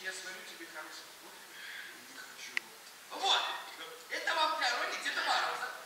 я сварю тебе хороший кофе. Не хочу. Вот! Это вам для роли Деда Мороза.